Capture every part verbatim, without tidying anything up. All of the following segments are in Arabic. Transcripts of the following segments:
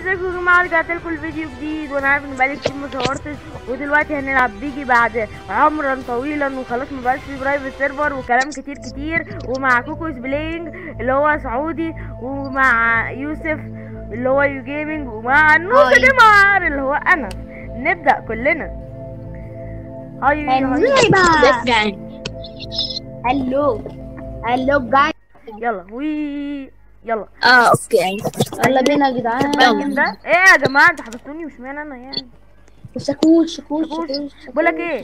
ازيكم يا جماعه، رجعت لكم الفيديو جديد وانا عارف ان بقالي كتير ما صورتش. ودلوقتي هنلعب بيجي بعد عمرا طويلا وخلاص ما بقاش في برايفت سيرفر وكلام كتير كتير، ومع كوكوس بلاينج اللي هو سعودي، ومع يوسف اللي هو يو جيمنج، ومع نوسة جمار اللي هو انا. نبدا كلنا. هاي هاي بقى. يعني هلو هلو جاي. يلا وي يلا اه اوكي يلا بينا يا جدعان. الباكن ده ايه يا جماعه؟ انتوا حبستوني مش معنى انا يعني. شاكوش شاكوش شكوش شاكوش بقول لك ايه،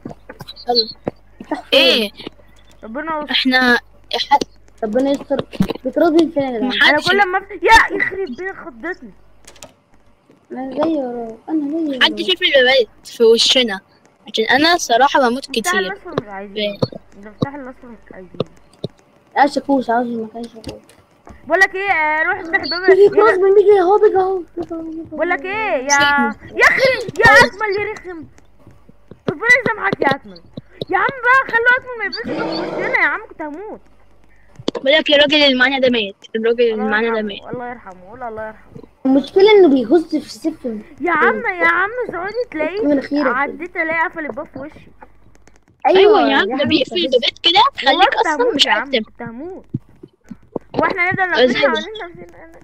ايه ربنا يستر. احنا ح- ربنا يستر. بترضي فين يا جدعان؟ محدش- انا كل ما أفت- يا يخرب بيت خضتني. انا جاي وراك، انا جاي محدش وراك. يقفل الباب في وشنا عشان انا صراحة بموت مفتاح كتير. الاصفر مش عايزين، المفتاح الاصفر مش عايزين. اه شاكوش، عاوز المكان شاكوش. بقول لك ايه، آه، روح افتح الباب. بيجي كروس يا- من بيجي اهو، بيجي اهو بيجي أهو، بيجي أهو. بقول لك ايه يا يا اخي يا اكمل يا رخم، ربنا يسامحك يا اكمل. يا عم بقى خلوا اكمل ما يبقاش في وشنا، يا عم كنت هموت. بقول لك الراجل اللي معانا ده مات، الراجل اللي الله معانا ده مات. يرحمه الله يرحمه قول الله يرحمه. المشكلة انه بيغص في السيف. يا عم يا عم سعودي من تلاقيه خيرك. عديت الاقي قفل الباب في وشي. ايوه يا عم ده حبيبي، بيقفل بس- البابات كده والله خليك كنت اصلا هموت مش يا عارف عم، تنام. كنت هموت. واحنا نفضل ازاي نفسنا ده؟ حوالين نفسنا.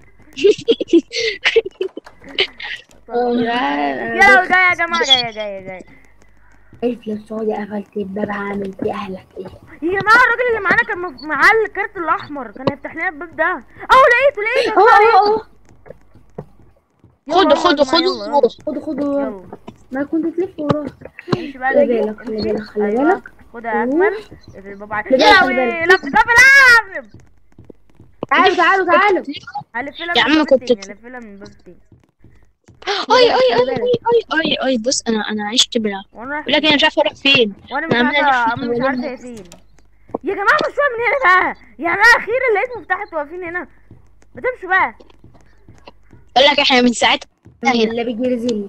يا يلا جاي يا جماعه، جايه جايه جايه عارف لو سعودي قفلت الباب هعمل في اهلك ايه؟ يا جماعه. الراجل اللي معانا كان مف- معاه الكارت الاحمر، كان هيفتح لنا الباب ده. اهو لقيته لقيته اهو يا اهو اهو. يلا خدوا يلا خدوا يا جماعة، خدوا يلا، خدوا خدوا يلا وراك. يلا ما كنت تلف وراك. امشي بقى خلي جاي بالك، خلي امشي. بالك، خلي ايوه بالك. خد يا اكمل اقفل الباب عليك. خلي يا بالك، خلي لهوي بالك. لف قفل قفل. تعالوا تعالوا تعالوا. هلف لك يا من عم الباب كنت التاني، هلف لك من الباب التاني. اي اي اي اي اي اي بص انا انا عشت بلا. وانا رايح بقول لك انا مش عارفه اروح فين. وانا مش أنا عمالة عارفه، ألف انا مش عارفه هي فين. يا جماعه مش من هنا بقى، يعني انا اخيرا لقيت مفتاح انتوا واقفين هنا. ما تمشوا بقى. بقول لك احنا من ساعتها هنا. اللي بيجي رزيل.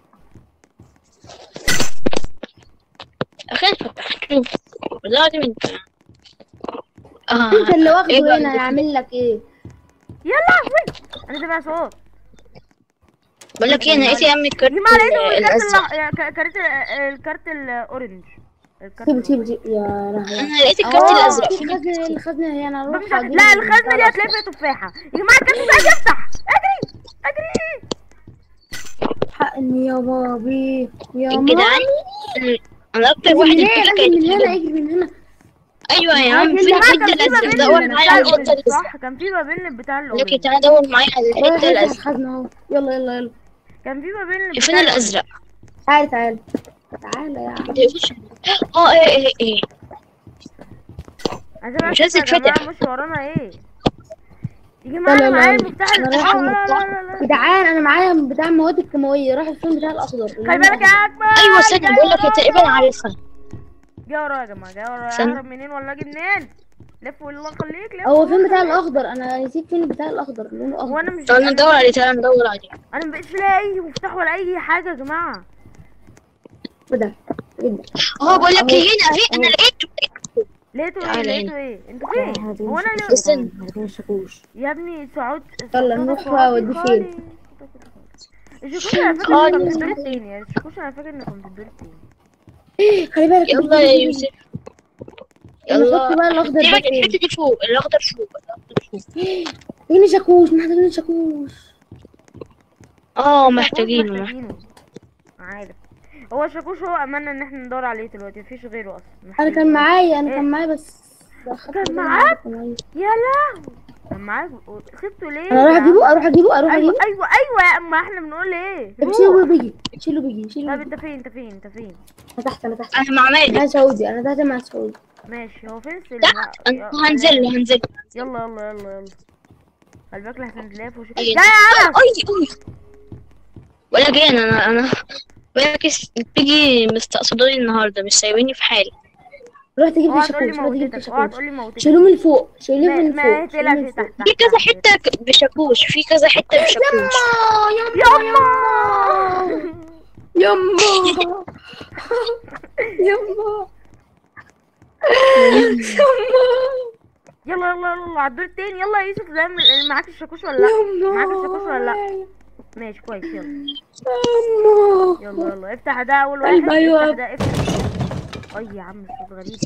اخيرا فتحت شوف والله من اه انت اللي إيه واخده بقى هنا اللي- هيعمل لك ايه؟ يا لهوي انا سامع صوت. بقول لك ايه انا لقيت يا عم الكارت يا جماعه لقيتهم الكارت الازرق. الأح- يا ك- كارت الكارت الاورنج. الكارت سيبه سيبه الأورنج. سيبه يا لهوي. انا لقيت الكارت أوه. الازرق فين الخزنة الكارت؟ الخزنة هي انا اروح مش- اجيب لا الخزنه دي البتاع هتلاقي فيها تفاحه. يا جماعه الكارت مش عايز يفتح. اجري اجري. حقني يا بابي يا يا ماما. جدعان أنا- انا اكتر لازم واحد من هنا، يبتدي لازم كانت من هنا، الحاجة. اجري من هنا. ايوه يا عم يا فين جماعة الحته كان في الازرق بابين دور معايا بتاع على الحته الاورنج الازرق. صح، كان في بابين بتاع بقول لك الاورنج. تعالى دور معايا على رايح الحته يفتح الازرق. الخزنة اهو. يلا يلا يلا. كان في بابين فين بتاع الازرق؟ تعالى تعالى تعالى يا عم. اه ايه ايه ايه عايزين مش عايز نشوف يا يتفتح. جماعه مش ورانا ايه. يا جماعه لا، انا لا، معايا لا. المفتاح أنا ال- رايحة لا لا المفتاح. لا لا لا. جدعان انا معايا بتاع المواد الكيماوية، راح فين بتاع الاخضر. خلي بالك يا اكمل. ايوه استنى جاي بقول لك ورانا. تقريبا عارفها. جاي ورايا يا جماعه، جاي ورايا. استنى. اهرب منين ولا اجي منين؟ لف والله خليك لف. هو والله فين بتاع خليك. الاخضر؟ انا نسيت فين بتاع الاخضر، لونه اخضر. وانا مش تعالى ندور عليه تعالى ندور عليه. انا مبقتش لاقي اي مفتاح ولا اي حاجه يا جماعه. ده جدا. اه بقول لك أهو. ايه هنا اهي انا أهو. لقيته. لقيته ايه تعالى لقيته ايه انتوا فين؟ هو انا ليه؟ استنى. الشاكوش. يا ابني سعود يلا نروح بقى اوديه فين؟ الشكوش انا فاكر انه كان في الدور التاني. الشكوش انا فاكر انه كان في الدور التاني. خلي بالك. يلا يا يوسف يلا يلا. حط بقى الاخضر ده الحته فين؟ دي فوق الاخضر فوق الاخضر فوق. هنا شاكوش، محتاجين شاكوش. اه الشكوش محتاجينه محتاجينه. محتاجينه. عارف هو الشاكوش هو املنا ان احنا ندور عليه دلوقتي، مفيش غيره اصلا. انا محتاجين. كان معايا انا إيه؟ كان معايا بس كان معاك؟ يا لهوي كان معاك سبته ليه؟ انا اروح يا عم؟ اجيبه اروح اجيبه اروح ايوه اجيبه. ايوه ايوه يا اما احنا بنقول ايه؟ طب روح. شيله بيجي شيله بيجي شيله طب بيجي. انت فين انت فين انت فين؟ انا تحت انا تحت انا مع مالك. انا سعودي، انا تحت مع سعودي. ماشي هو فين السلم؟ لا انا هنزل له هنزل له. يلا يلا يلا يلا خلي بالك لحسن تلاقي في وشك. أي- لا يا عم اي اي ولا جاي انا انا ولا كيس بيجي مستقصدوني النهارده مش سايبيني في حالي. روح تجيب لي اوعى تقول لي شاكوش، روح تجيب لي موتتك اوعى شاكوش. تقول لي موتتك. شيلوه من فوق شيلوه ما من ما فوق شيلوه تقلقش من فوق. تحت تحت في كذا تحت. حته بشاكوش في كذا حته بشاكوش. يما يما يما يلا يلا يلا على الدور التاني. يلا يا يوسف زي ما- معاك الشاكوش ولا لا؟ معاك الشاكوش ولا لا؟ ماشي كويس. يلا يما يلا يلا افتح ده اول واحد. قلبي أيوة. افتح ده افتح. اي يا عم الصوت غريب.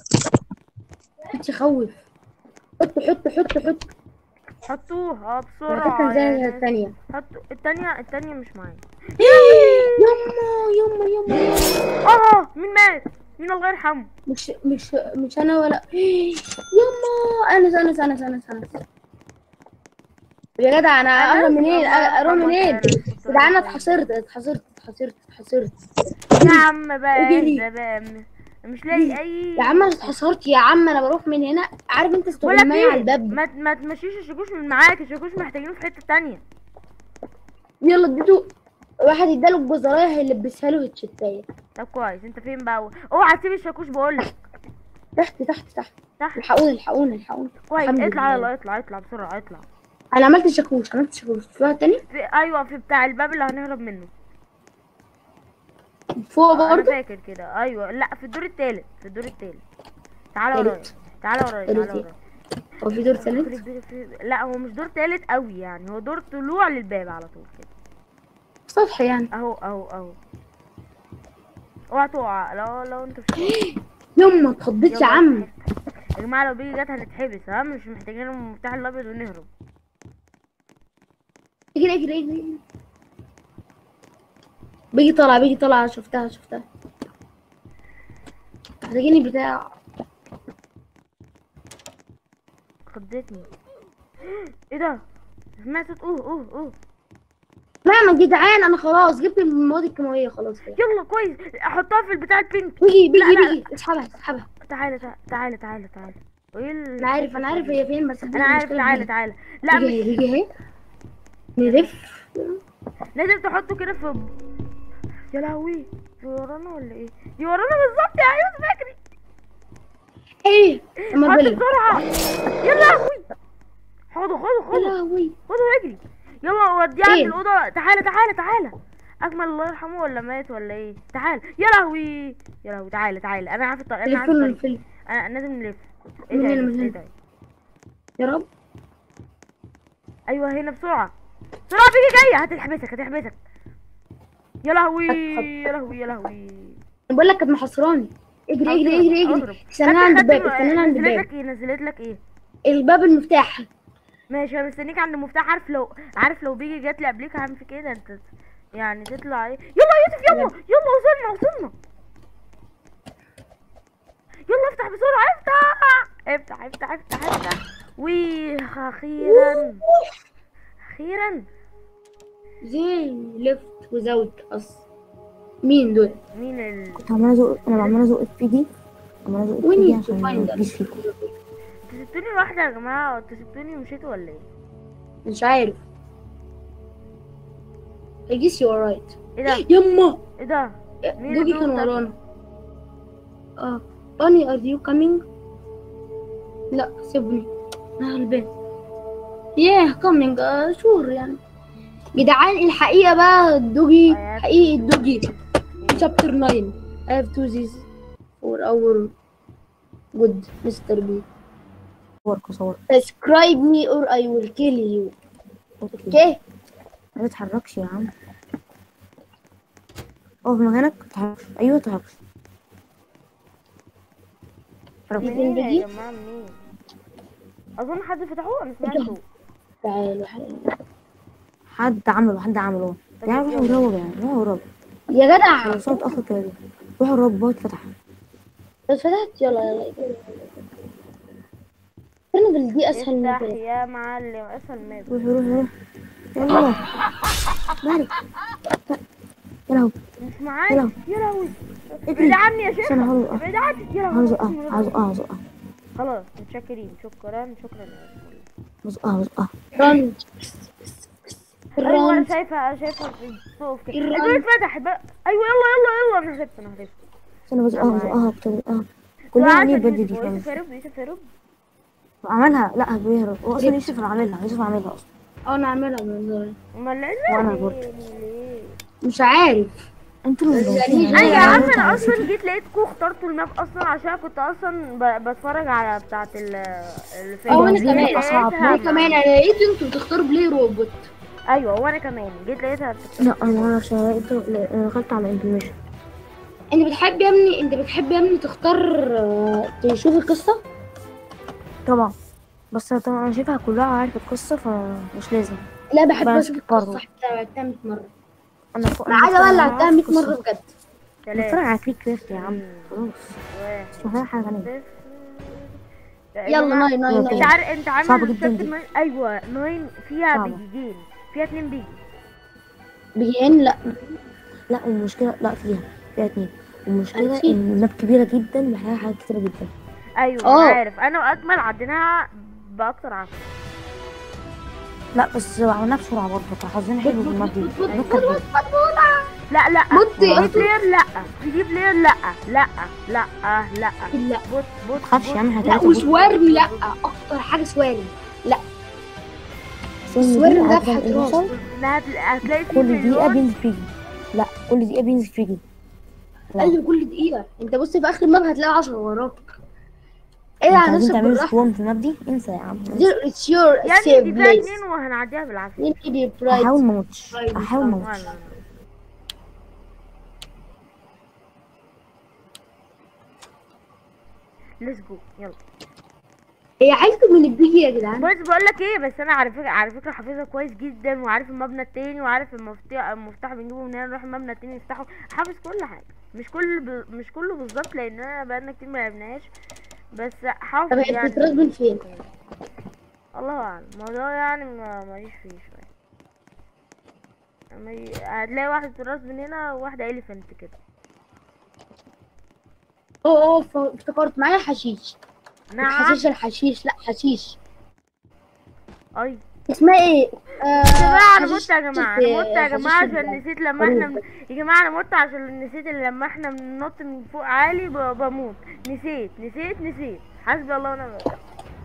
تخوف. حط حط حط حط. حطوها على بسرعة فكرة يا زي ناس. الثانية. حطوا التانية. التانية مش معايا. يما يما يما. اه مين مات؟ مين الله يرحمه؟ مش مش مش انا ولا يما. انا انا انا انا انا يا جدع انا اهرب منين؟ اروح منين؟ يا جدع انا اتحصرت اتحصرت اتحصرت اتحصرت يا عم بقى اجري. اهدى بقى. م- مش لاقي اي. يا عم انا اتحصرت يا عم. انا بروح من هنا. عارف انت ولا استغماية على في الباب. ما ما تمشيش الشاكوش من معاك. الشاكوش محتاجينه في حتة تانية. يلا اديته واحد اداله الجزرايه هيلبسها له الشتايه. طب كويس. انت فين بقى؟ اوعى تسيب الشاكوش بقولك. تحت تحت تحت تحت. الحقوني الحقوني الحقوني. كويس الحمد اطلع. لله. يلا اطلع اطلع بسرعة اطلع. انا عملت شاكوش عملت شاكوش. في واحد تاني في ايوه في بتاع الباب اللي هنهرب منه. فوق آه، انا برضه. فاكر كده. ايوه لا في الدور التالت. في الدور التالت. تعالى ورايا. تالت. تعالى ورايا. تالت تعالى ايه؟ ورايا. هو في دور يخرب تالت؟ بيت في- لا هو مش دور تالت قوي يعني. هو دور طلوع للباب على طول كده. سطح يعني. اهو اهو اهو. اوعى تقع. لو لو انت مش يما اتخضيت يا يلا عم. يا جماعه لو بيجي جت هنتحبس. ها مش محتاجين المفتاح الابيض ونهرب. اجري اجري اجري. بيجي طالع بيجي طالع. شفتها شفتها. محتاجين بتاع. خضتني. ايه ده؟ سمعت صوت اوه اوه اوه. لا ما جدعان انا خلاص جبت المواد الكيماويه خلاص كده. يلا كويس. احطها في البتاع البينك. بيجي بيجي لا، لا. بيجي اسحبها اسحبها. تعالى تعالى تعالى تعالى تعالى. وايه ال- انا عارف انا عارف هي فين بس انا عارف. تعالى تعالى. لا بيجي اهي مش بيجي اهي. نلف. لازم تحطه كده في. يا لهوي. دي ورانا ولا ايه؟ دي ورانا بالظبط يا يوسف. اجري. ايه اما حط بلد. بسرعة. يا لهوي. خده خده يا خده. لهوي. خده واجري. يلا وديه عند إيه؟ الأوضة. تعالى تعالى تعالى. أكمل الله يرحمه ولا مات ولا ايه؟ تعالى. يا لهوي. يا لهوي. تعالى تعالى. أنا عارف الطريق. أنا عارف الفيلم الطريق. الفيلم أنا لازم نلف. ايه من ده؟ هنا من ايه هنا. ده؟ يا رب. أيوه هنا بسرعة. بسرعة بيجي جاية. هتحبسك هتحبسك. يا لهوي. يا لهوي يا لهوي. انا بقول لك كانت محصراني. اجري اجري اجري اجري. أضرب. استنى عند الباب استنى عند نزلت الباب. لك ايه؟ نزلت لك ايه؟ الباب المفتاح. ماشي انا مستنيك عند المفتاح. عارف لو عارف لو بيجي جات لي قبليك هعمل في كده. انت يعني تطلع ايه؟ يلا يا يوسف يلا يلا. وصلنا وصلنا. يلا افتح بسرعة. افتح افتح افتح افتح افتح. وي اخيرا اخيرا. زي ليفت وزاوت اص. مين دول؟ مين ال كنت عمالة ازق. انا عمالة ازق في دي. عمالة ازق في We دي need to عشان ما find them. تجيش فيكم. انتوا سبتوني لوحدي يا جماعة؟ انتوا سبتوني ومشيتوا ولا ايه؟ مش عارف. I guess you are right. ايه ده؟ يما ايه ده؟ مين دوجي الدوب كان ده؟ ورانا. اه باني are you coming؟ لا سيبني انا غلبان. yeah coming آه شور يعني. جدعان الحقيقة بقى الدوجي حقيقي الدوجي chapter nine. I have to this for our good مستر بي. صورك صورك. subscribe me or I will kill you. اوكي. اوكي ما تتحركش يا عم. اقف مكانك. ما تتحركش. ايوه ما تتحركش. اتحرك. منين بيجي؟ يا جماعة منين؟ اظن حد فتحوه. انا سمعته. تعالوا حبيبي. حد عمله حد عمله. يعني روحوا الرب يعني روحوا الرب. يا جدع لو صوت اخر كده روحوا الرب. هو اتفتح. بس فتحت. يلا يلا كرنفل دي اسهل من افتح كده. يا معلم. اسهل ماب. روح روح روح. يلا مالك. يا لهوي. مش يا معايا. لهوي. يا لهوي. اجري. ابعد عني يا شيخ. استنى هقول اه. ابعد عني. يا عاوز لهوي. اه عاوز اه عاوز اه خلاص متشكرين. شكرا شكرا يا عاوز اه عاوز اه. رن ايوه انا رن شايفه شايفه بتقف كده. الرن. الباب اتفتح بقى. ايوه يلا يلا يلا. انا هربت انا هربت. استنى عاوز اه عاوز اه بتقول اه. كلنا عاملين بدي دي يوسف كمان. هرب. يوسف هرب. عملها. لا بيهرب. هو اصلا يوسف اللي عاملها. يوسف عاملها اصلا. اه انا اعملها من دول. امال ليه؟ وأنا ليه؟ برضه. ليه؟ مش عارف. انتوا اللي يعني مزودين. اي يا عم انتوا انا اللي اصلا جيت لقيتكوا اخترتوا الماب اصلا عشان كنت اصلا ب- بتفرج على بتاعه ال الفيلم. اه وانا عايزين كمان نبقى أصعب. انا كمان انا لقيت انتوا بتختاروا بلاي روبوت. ايوه وانا كمان جيت لقيتها بتكتب. لا انا ما اعرفش، انا لقيته لا، انا دخلت على انفورميشن. انت بتحب يا ابني انت بتحب يا ابني تختار آه، تشوف القصة؟ طبعا، بس طبعا انا شايفها كلها عارف القصه فمش لازم. لا بحب بس اشوف برضه القصة حتى لو لعبتها مية مرة. انا فوق ما انا عدا بقى اللي أنا لعبتها عارف مية القصة. مرة بجد. بتفرج ثلاثة على كليك كريفت يا عم خلاص. واحد مش محتاج حاجه ثانيه. صفر. يا يلا جماعة، ناي ناي يلا انت ناي. كده. عارف انت عامل صعبة جدا شابتر دي. ناين؟ ايوه ناين فيها صعبة. بيجين، فيها اتنين بيجي. بيجين لا. لا المشكله لا فيها فيها اتنين. المشكله نسيت. ان الماب كبيره جدا محتاجه حاجات كتيره جدا. ايوه اه. انا عارف، انا واكمل عديناها باكتر عافية. لا بس عملناها بسرعه برضه، كان حظنا حلو في الماب دي. بط- بط- الماب بط- كانت بط- جدا. بط- لا لا بص في يا دي أخي. بلاير، لا في دي بلاير، لا لا لا لا لا لا بص بص تخافش بص. يا عم، احنا لا تلاتة بوت. وسوارم لا، اكتر حاجة سوارم. لا سن دي السوارم ده عارف في تعمل ايه حتراس. بيحصل؟ هت- هتلاقي فيه كل دقيقه مليون. بينزل فيجي. لا كل دقيقه بينزل فيجي. لا ايوه كل دقيقة انت بص في اخر الماب هتلاقي عشرة وراك. ايه انت على عايزين نفسك تعملوا بالراحة. سكوان في الماب دي؟ انسى يا عم انسى. There is your يا ابني safe دي فيها place. اتنين وهنعديها بالعافية. You need your pride. هحاول ما اموتش، Pride هحاول ما is اموتش. ولا- ليتس جو يلا. هي عيلته من البيجي يا جدعان. بص بقول لك ايه، بس انا على فكره على فكره حافظها كويس جدا، وعارف المبنى التاني، وعارف المفتاح المفتاح بنجيبه من هنا نروح المبنى التاني نفتحه. حافظ كل حاجه، مش كل ب... مش كله بالظبط لان انا بقالنا كتير ما لعبناش، بس حافظ طب هي يعني. بتترص من فين؟ الله اعلم الموضوع يعني ما ماليش فيه شويه. أما ي- هتلاقي واحد راس من هنا وواحده اليفنت كده. اوه اوه ف- افتكرت معايا حشيش. نعم. حشيش الحشيش لا حشيش. اي اسمها ايه؟ آه يا جماعة انا حشيش مت يا جماعة، ال- انا مت يا جماعة حشيش عشان ال- نسيت لما احنا الخروف. يا جماعة انا مت عشان نسيت اللي لما احنا بننط من فوق عالي ب- بموت. نسيت نسيت نسيت حسبي الله ونعم الوكيل.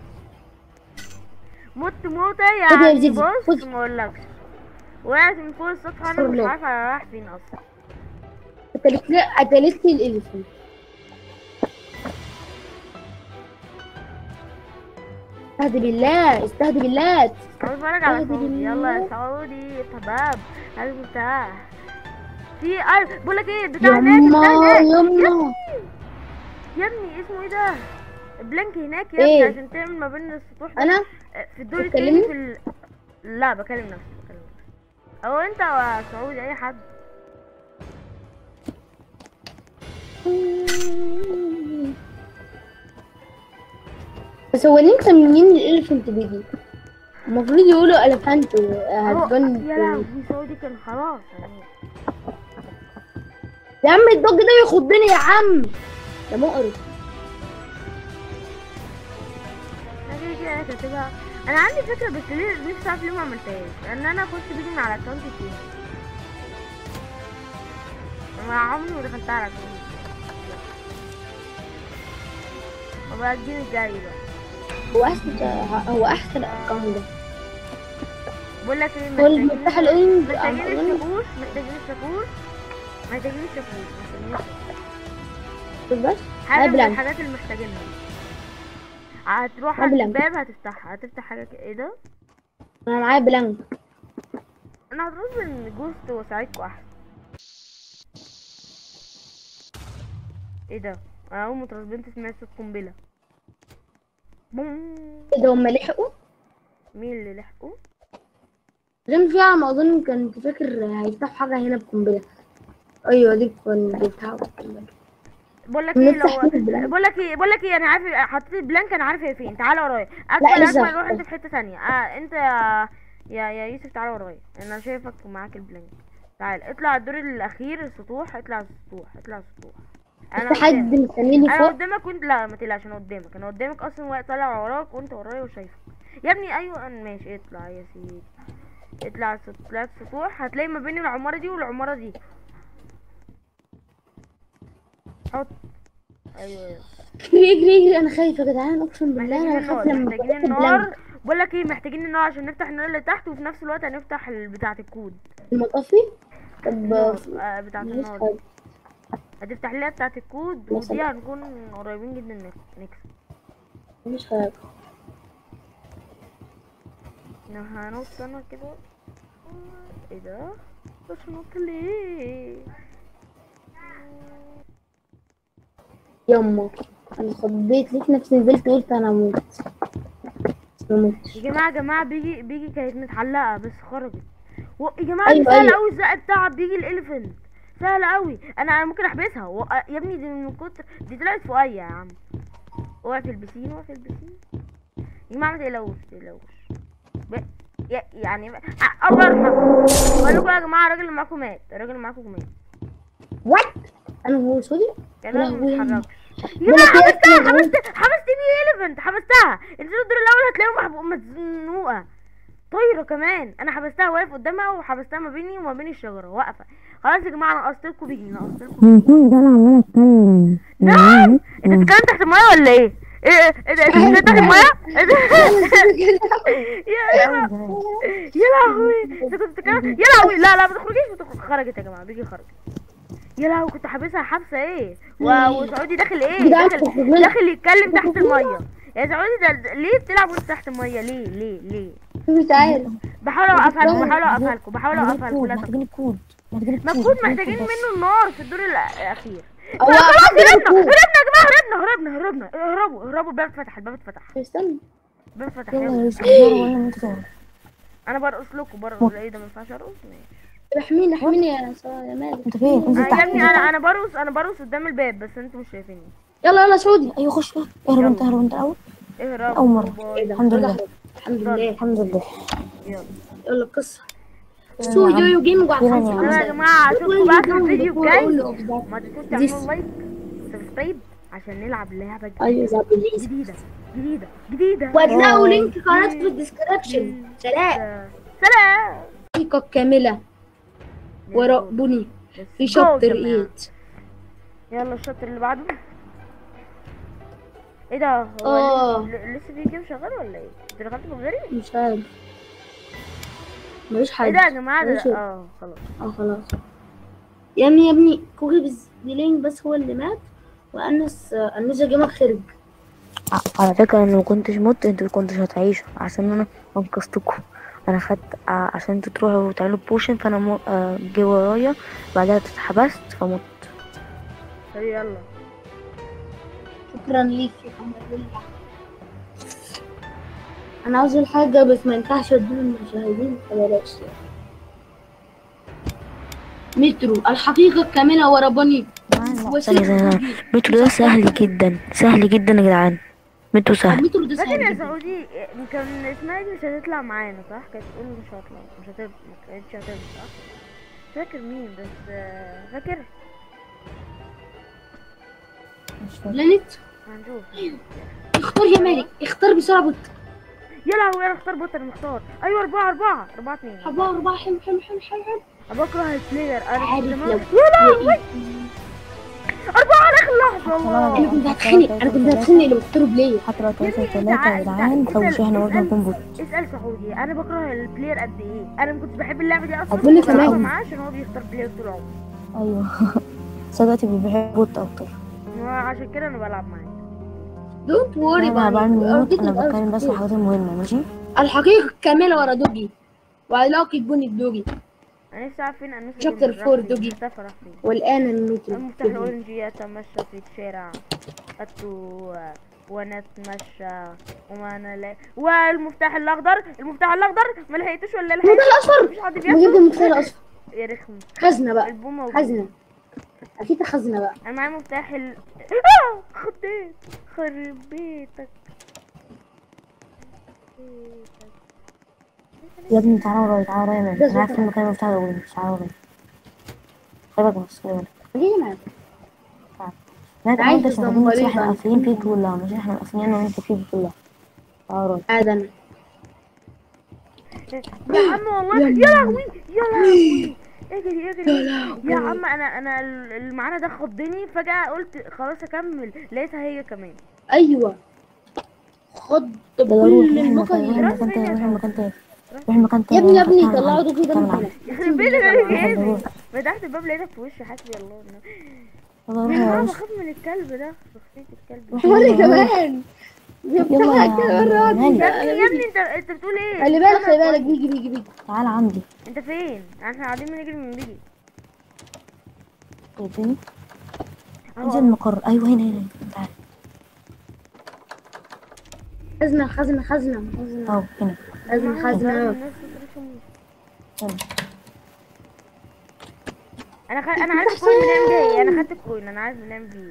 مت موتة خد يا يعني زيزي، بص خد. ما اقولكش. وقعت من فوق السطح انا مش الله. عارفة انا رايح فين اصلا. قتلت لي قتلت لي الاليفنت. استهدي بالله استهدي بالله. انا بتفرج على اهدي سعودي، يلا يا بالله. سعودي يا شباب هذا مفتاح. في اي بقولك ايه بتاع هناك يما بتاع هناك. يما يا ابني اسمه ايه ده؟ بلانك هناك يا ابني ايه؟ عشان تعمل ما بين السطوح ده. انا في الدور التاني بتكلمني؟ في ال... لا بكلم نفسي بكلم نفسي او انت او سعودي اي حد. بس هو ليه مسميين الاليفنت بيجي؟ المفروض يقولوا الفانت اهو هتبان. يا لهوي سعودي كان خلاص يعني. يا عم الدوج ده يخضني يا عم، ده مقرف. انا كده كده كاتبها. انا عندي فكره بس ليه نفسي اعرف ليه ما عملتهاش، لان انا اخش بيجي من على اكونت التاني. انا عمري ما دخلتها على اكونت. وبقى الجيم الجاي بقى. هو احسن هو احسن اكونت ده. بقول لك ايه، هو محتاجين المفتاح الاورنج محتاجين أظن- الشاكوش محتاجين الشاكوش محتاجين الشاكوش محتاجين الشاكوش. بس حاجه من بلانك. الحاجات اللي محتاجينها. هتروح ما على بلانك. الباب هتفتحها هتفتح حاجه كده. ايه ده؟ انا معايا بلانك. انا هترد ان جوست وساعدكوا احسن. ايه ده؟ انا اول ما اترسبنت سمعت صوت قنبله. بوم. ايه ده هما لحقوا؟ مين اللي لحقوا؟ كان في على ما اظن كنت فاكر هيفتحوا حاجه هنا بقنبله. ايوه دي كان بيفتحوا بقنبله. بقول لك ايه بنفتح لو فين البلانك؟ بقول لك ايه بقول لك ايه انا عارف حطيت البلانك، انا عارف هي فين. تعالى ورايا. لا، اكمل لسه. اكمل روح انت في حته ثانيه. آه انت يا يا يا يوسف تعالى ورايا، انا شايفك ومعاك البلانك. تعال اطلع الدور الاخير السطوح، اطلع السطوح اطلع السطوح. انا في حد قدامك. مستنيني انا فوق. قدامك وانت لا ما تقلقش، انا قدامك انا قدامك اصلا واقف طالع وراك وانت ورايا وشايفك يا ابني. ايوه أنا ماشي. اطلع يا سيدي اطلع السط- اطلع السطوح هتلاقي ما بين العماره دي والعماره دي. حط ايوه ايوه. اجري اجري اجري انا خايفه يا جدعان اقسم بالله محتاجين انا بخاف النار لما محتاجين بفتح النار. البلانك. بقول لك ايه محتاجين النار عشان نفتح النار اللي تحت، وفي نفس الوقت هنفتح ال- بتاعه الكود. المطفي. طب النار آه بتاعه مفيش النار حاجة. هتفتح لنا بتاعه الكود، مثلا. ودي هنكون قريبين جدا نك- نكسب. مفيش حاجه. انا هنط انا كده ايه ده؟ بس نط ليه؟ يما انا خضيت لقيت نفسي نزلت قلت انا اموت. بس ما متش. يا جماعه يا جماعه بيجي بيجي كانت متعلقه بس خرجت. و... يا جماعه دي أيوة، سهله أيوة. قوي الزق بتاعها بيجي الاليفنت. سهله قوي. انا انا ممكن احبسها و... يا ابني دي من كتر دي طلعت فوقيا يا عم. وقع في البسين وقع في البسين. يا جماعه ما تقلقوش ما تقلقوش. ب... ي... يعني أ- الله يرحمه. بقول لكم يا جماعه الراجل اللي معاكم مات. الراجل اللي معاكم مات. وات انا هو سوري. كان يا لازم ما لهوي. يتحركش. يا ده أنا جماعه كده حبستها كده حبست حبست بيه اليفنت حبستها. انزلوا الدور الاول هتلاقيهم محبوق مزنوقه. طايره كمان. انا حبستها واقف قدامها وحبستها ما بيني وما بين الشجره واقفه. خلاص يا جماعه انا قصت لكم بيجي انا قصت لكم. هيكون ده انا عمال اتكلم. نعم انت بتتكلم تحت المايه ولا ايه؟ ايه ايه ده انت بتتكلم تحت المايه؟ يا لهوي يا لهوي انت كنت بتتكلم يا لهوي. لا لا ما تخرجيش ما تخرج. خرجت يا جماعه بيجي خرجت. يا لهوي كنت حابسها حبسه ايه و- وسعودي داخل ايه جدعان داخل تخرجنا. داخل يتكلم تحت الميه. يا سعودي ده ده- ليه بتلعب وانت تحت الميه ليه ليه ليه؟ مش عارف. بحاول اوقفها لكم بحاول اوقفها لكم بحاول اوقفها لكم لا تقف. محتاجين الكود محتاجين الكود مفقود محتاجين منه النار في الدور الأ- الاخير. هو خلاص حد هربنا يكون. هربنا يا جماعه هربنا هربنا هربنا اهربوا اهربوا الباب اتفتح الباب اتفتح استنى. الباب اتفتح يلا يلا. يا يوسف ولا انت تعرف. انا برقص لكم برقص. ايه ده ما ينفعش ارقص ماشي. احميني احميني يا سا- يا مالك. انت فين؟ انزل آه تحت يا ابني انزل انا تحت. انا برقص انا برقص قدام الباب بس انتوا مش شايفيني. يلا يلا سعودي. ايوه خش بقى. اهرب انت اهرب انت الاول. اهربوا أول مرة. باي. ايه ده؟ الحمد لله. الحمد لله. الحمد لله. يلا يلا القصة. استوديو جيمنج وعلى يلا يا خمسة عم. يلا يا خمسة. جماعه اشوفكم بقى في الفيديو الجاي. الجاي. ما تنسوش تعملوا لايك سبسكرايب عشان نلعب لعبه ايوه زي بليز. جديده جديده جديده. وهتلاقوا لينك قناة في الديسكربشن. سلام. سلام. دقيقة كاملة وراء بني في شابتر ثمانية. يلا الشابتر اللي بعده. ايه ده هو آه. لسه- لسه في جيم شغال ولا ايه؟ انت دخلت بغيري؟ مش عارف. مفيش ايه حاجة. ده يا جماعه ده ماشي. اه خلاص. اه خلاص. يا ابني يا ابني كوكي بز- ديلينج بس هو اللي مات وانس انس جيمك خرج. ع- على فكرة انا لو كنتش مت انتوا كنتش هتعيشوا عشان انا انقذتكم. انا خدت ع- عشان انتوا تروحوا وتعملوا بوشن فانا م... آه، جه ورايا بعدها اتحبست فمت. طب يلا شكرا ليك يا محمد لله. انا عاوز الحاجة بس ما ينفعش ادول المشاهدين فبلاش. مترو الحقيقة الكاملة ورا بني. ثانية ثانية. مترو ده سهل جدا سهل جدا يا جدعان. مترو سهل. المترو ده فاكر سهل يا جدا. سعودي كان اسمها دي مش هتطلع معانا صح؟ كانت تقول مش هطلع مش هتبقى ما كانتش هتبقى صح؟ مش فاكر مين بس آه، فاكر مش فاكر. بلانت. هنشوف. اختار يا مالك اختار بسرعة بط. يا لهوي انا اختار بوت انا مختار. ايوه اربعة اربعة اربعة اتنين. أربعة أربعة حلو حلو حلو حلو حلو. أنا بكره البلاير انا عارف كنت زمان- لو يا لهوي أربعة على آخر لحظة والله. أنا كنت هتخنق أنا كنت هتخنق لو اختاروا بلاي. حتى لو تلاتة يا تلاتة يا جدعان فوشوا احنا برضه هنكون بوت. اسأل سعودي انا بكره البلاير قد ايه. انا ما كنتش بحب اللعبة دي اصلا. أظن كنت بلعبها كمان. معاه عشان هو بيختار بلاير طول عمره. ايوه. بس دلوقتي بحب بوت اكتر. وعشان كده انا بلعب معاه. دونت وري انا بعمل ميوت انا بتكلم بس الحاجات المهمة ماشي. الحقيقة الكاملة ورا دوجي وعلاقة بني الدوجي انا نفسي اعرف فين انس شابتر فور دوجي. اختفى راح فين. والآن المترو. المفتاح الاورنجي يتمشى في الشارع اتو ونتمشى وما انا لا والمفتاح الاخضر المفتاح الاخضر ما لحقتوش ولا لحقت؟ المفتاح الأصفر. مفيش حد بجد بياخده. المفتاح الأصفر. يا رخم. خزنة بقى. البوم موجود. خزنة. أكيد خزنة بقى. انا معايا مفتاح ال آه! خديت خرب بيتك. يا ابني تعالى ورايا تعالى ورايا مان. انا عارف المكان بتاع الاول تعالى ورايا. خلي بالك بس خلي بالك. خليني معاك. لا عايز انت شغالين بس تدمريها. احنا قافلين فيه كلها مش احنا قافلين انا وانت فيه كلها. تعالى ورايا. عاد أنا. يا عم والله يا لهوي يا لهوي اجري اجري يا عم انا انا اللي معانا ده خضني فجأة قلت خلاص اكمل لقيتها هي كمان. أيوة. خد يلا روح كل روح المكان. المكان تاني روح المكان تاني روح المكان تاني. يا ابني يا ابني تعالى طلعوا معايا. دوجي ده من تعالى هنا. يخرب بيتك انا جايبك. فتحت الباب لقيتك في وشي حسبي الله ونعم. والله يا روح جماعة يا بخاف من الكلب ده شخصية الكلب روح ده. وأنا روح. كمان. جبتها يلا كده يا مرة واحدة. مالك. يا ابني يا ابني انت انت بتقول ايه؟ خلي بالك خلي استنى بالك، كويس. بيجي بيجي بيجي. تعال عندي. انت فين؟ احنا قاعدين بنجري من بيجي شايفني؟ اهو انزل اهو. المقر. ايوه هنا هنا. تعال. خزنة خزنة خزنة خزنة اهو هنا. يا جماعة خزنة هو بقى خزنة. الناس بترسم. هنا. انا خ... انا عارف الكوين بنعمل بيها ايه. انا خدت الكوين، انا عارف بنعمل بيه ايه.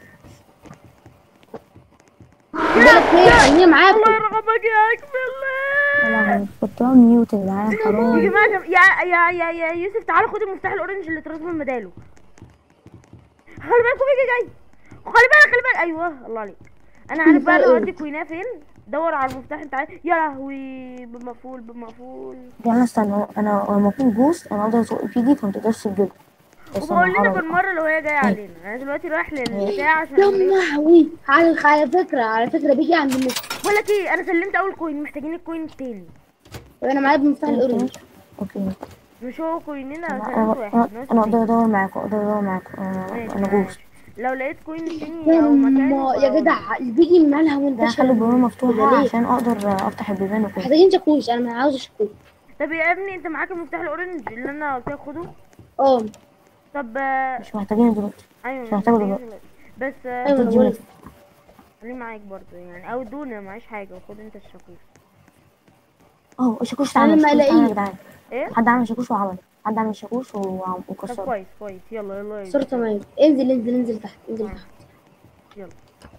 بالك ايه، خليني معاكم. الله يرحمك يا اكمل. يا لهوي كنت بعمل ميوت يا جدعان يا حرام. جماعه يا يا يا يا, يا يوسف تعالى خد المفتاح الاورنج اللي اترسم المداله. خلي بالكوا بيجي جاي. خلي بالك خلي بالك. ايوه الله عليك. انا عارف بقى لو اودي كويناه فين. دور على المفتاح انت عارف. يا لهوي بمقفول بمقفول. يا انا استنى، انا لما اكون جوست انا اقدر اسوق فيجي فما تقدرش تجيبه. بس وبقول انا لنا هحاول. بالمره لو هي جايه علينا. انا دلوقتي رايح للبتاع عشان يا ايه. لهوي. على على فكرة على فكرة بيجي عند النت. بقول لك ايه، انا سلمت اول كوين، محتاجين الكوين التاني. وانا معايا بمفتاح الاورنج. اوكي. مش هو كويننا انا سلمت انا واحد انا, ناقص أنا اقدر اتنين. ادور معاكم، اقدر ادور معاكم. انا ماشي انا ماشي. جوست. لو لقيت كوين التاني او يما مكانه يا بقول. جدع البيجي مالها ده منتشر خلي البوابه كده مفتوحه ليه؟ عشان اقدر افتح البيبان وكده. محتاجين شاكوش، انا عاوز شاكوش. طب يا ابني انت معاك المفتاح الاورنج اللي انا قلت لك خده. اه طب آه، مش محتاجين دلوقتي. ايوه مش محتاجه محتاجين دلوقتي. دلوقتي. بس آه، ايوه انا تدي بقول ميت. لك. خليه معاك برضه يعني، او ادوني معيش حاجه وخد انت الشاكوش. اه الشاكوش انا اتعمل، لما الشاكوش اتعمل يا الاقيه. جدعان. ايه؟ حد عمل شاكوش وعمل. حد عمل شاكوش وعم- طب وكسره. كويس كويس. يلا يلا يلا. صورة تمام. انزل انزل انزل تحت انزل آه. تحت. يلا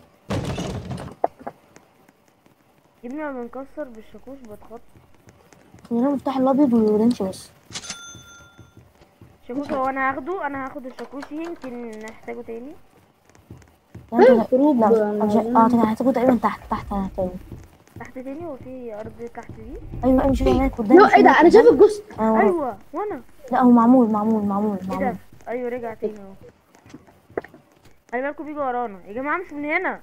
يا ابني لما بنكسر بالشاكوش بتخط. خلينا المفتاح الابيض والورنش بس. شاكوش هو انا هاخده، انا هاخد الشاكوش يمكن نحتاجه تاني. يعني هاي انت- الخروج لا أنا مش- عايزين- اه طبعا هتاخد تقريبا تحت تحت تاني. تحت تاني. هو في ارض تحت دي؟ ايوه ايوه مش هناك قدام. لا ايه ده، انا شايف الجثة. انا وراك. ايوه وانا. لا هو معمول معمول معمول ايه معمول. ده؟ ايوه رجع تاني اهو. خلي بالكوا بيجوا ورانا يا جماعه، مش من هنا.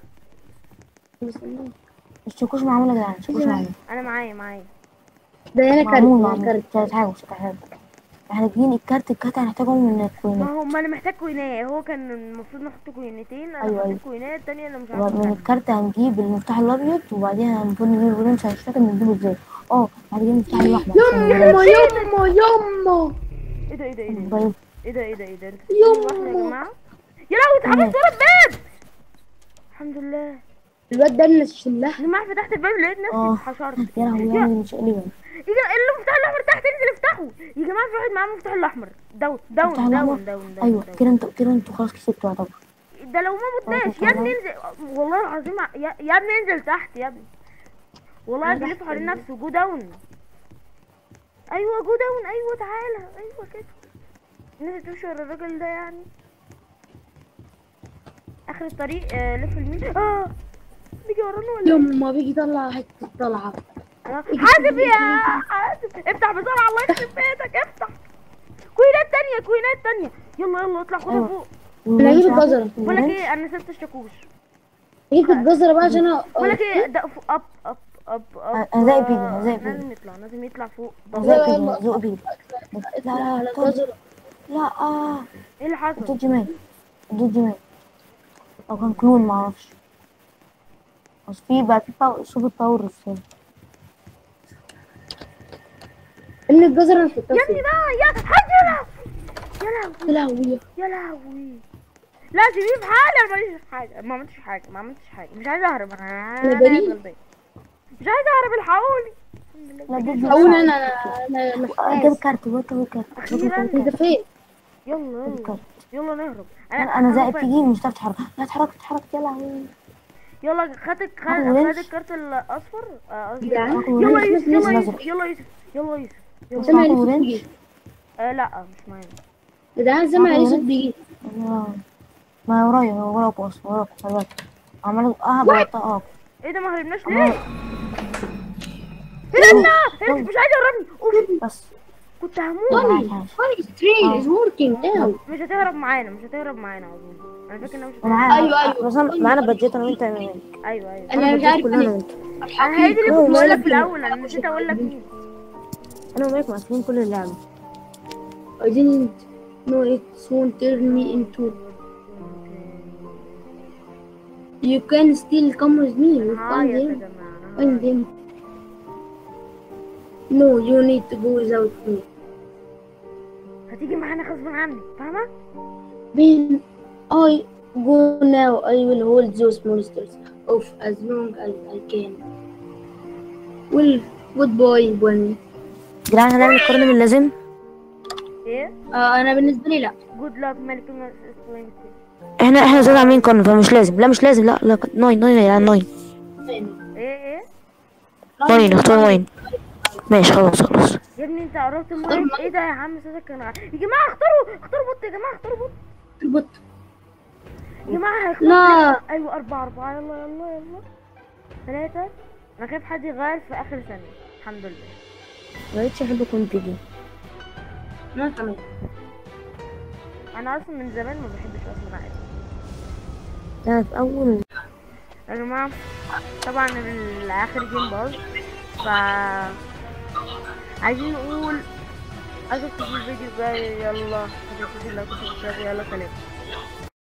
الشاكوش معمول يا جدعان، الشاكوش معمول. انا معايا معايا. ده هنا كارت معمول هنا معمول. كارت. مش هتحاول مش هتحاول. احنا جايين الكارت الكارت هنحتاجه من ما الكوينات. هو ما انا محتاج كوينات. هو كان المفروض نحط كوينتين. انا أيوة، حطيت أيوة. كوينات التانية اللي مش وبعد- عارفه من مكانها. الكارت هنجيب المفتاح الابيض وبعديها المفروض نجيب الورنش. مش فاكر نجيبه ازاي. اه هنجيب المفتاح الاحمر عشان يما الورنش. يما يما. ايه ده ايه ده ايه ده طيب. ايه ده ايه ده ايه ده انت يما. بتقولوا واحدة يا جماعه. يا لهوي اتحبست ورا الباب. الحمد لله الواد ده اللي شلها. يا جماعه فتحت الباب لقيت نفسي اه اتحشرت. يا لهوي يا يعني مش قليلا. يا جماعه المفتاح الاحمر تحت انزل افتحه. يا جماعه في واحد معاه المفتاح الاحمر. داون داون المفتاح داون الأحمر؟ داون داون ايوه داون. كده انتوا كده انتوا خلاص كسبتوا يعتبر. ده لو ما متناش يا ابني انزل. والله العظيم ع- يا, يا ابني انزل تحت يا ابني. والله قاعد يلف حوالين نفسه. جو داون. ايوه جو داون. ايوه تعالى. ايوه كده. الناس تمشي ورا الراجل ده يعني. اخر الطريق آه لف اليمين. اه بيجي ورانا ولا ايه؟ يما بيجي طلع حتة طلعة. آه، حاسب يا حاسب. افتح بسرعه الله يخرب بيتك. افتح. كوينات تانية كوينات تانية. يلا يلا اطلع خدها أيوة. فوق. انا هجيب الجزرة. بقول لك ايه انا نسيت الشاكوش. جبت الجزرة بقى عشان أ- بقول لك ايه ده فوق. اب اب اب اب أنا زي بيجي، أنا زي بيجي. لازم يطلع لازم يطلع فوق. زق يلا. بيدي زق بيدي. اطلع لا على لا طب. الجزرة. لا اه ايه اللي حصل؟ الدود جمال الدود جمال او كان كلون معرفش. بس في بقى في باور سوبر باور في ان الجزرة نحطها يا ابني فين؟ بقى يا حاج. يا لهوي يا لهوي. يا لهوي. لا سيبيه في حالي. انا ماليش في حاجه. ما عملتش حاجه ما عملتش حاجه. مش عايزه اهرب. انا أنا انا بريء. غلبان. مش عايزه اهرب. الحقوني. لا دود هقول جمال. انا انا انا جاب محتاج. كارت جاب كارت أخيراً. انت فين؟ يلا جاب يلا كارت. يلا نهرب. انا انا زائد هو- تيجي مش هتعرف تتحرك. لا اتحركت اتحركت يا لهوي. يلا خدت خد أخو خد ونش. الكارت الاصفر. آه، قصدي جدعان. يلا ونش. يوسف يلا نازل يوسف يلا يوسف يلا يوسف يلا. سامع أخو لي صوت ونش. بيجي. آه لا مش معايا. جدعان سامع لي صوت بيجي. آه. ما ورايا وراكوا اصلا وراكوا خلي بالك. عمال اه بقطع اه ايه ده ما هربناش عمال- ليه؟ هربنا. هربنا. مش عايز يهربني. اوف بس كنت هموت. عايش عايش. Funny train is working now. مش هتهرب معانا مش هتهرب معانا اظن. انا فاكر انها مش انا هتهرب. معايا أيوة، أيوة. بس أنا- معانا بادجيت انا وانت يا مان. ايوه ايوه. انا مش عارف كلنا انا انا وانت. انا هي دي اللي هو كنت بقول لك مالك في الاول. انا نسيت اقول لك مين. انا ومالك مقفلين كل اللعبة. I didn't know it won't turn me into. You can still come with me. We انا find هعيط يا him. جماعه، انا Find هعيط. him. No, you need to go without me. هتيجي معانا غصب عني، فاهمه؟ When I go now, I will hold those monsters off as long as I can. Well, goodbye, Bunny. يا جدعان هنعمل القرن من اللازم. ايه؟ آه أنا بالنسبة لي لا. جود لك ملك الناس. احنا احنا زاد عاملين قرن فمش لازم. لا مش لازم. لا لا ناين ناين يا جدعان ناين. ايه ايه؟ ناين اختار ناين. ماشي خلاص خلاص. يا ابني انت قربت المايك. ايه ده يا عم صوتك كان ع- يا جماعه اختاروا اختاروا بوت، يا جماعه اختاروا بوت. البط. يا جماعه هيختاروا. لا. ايوه أربعة أربعة. يلا يلا يلا. ثلاثة. انا خايف حد يغير في اخر ثانية. الحمد لله. مبقتش احب كنت دي. أنا كمان. انا اصلا من زمان ما بحبش اصلا عادي. انا في اول يا جماعة طبعا الاخر جيم باظ، ف عايزين نقول اشوفكم في الفيديو الجاي. يلا ما تنسوش اللايك والسبسكرايب. يلا سلام.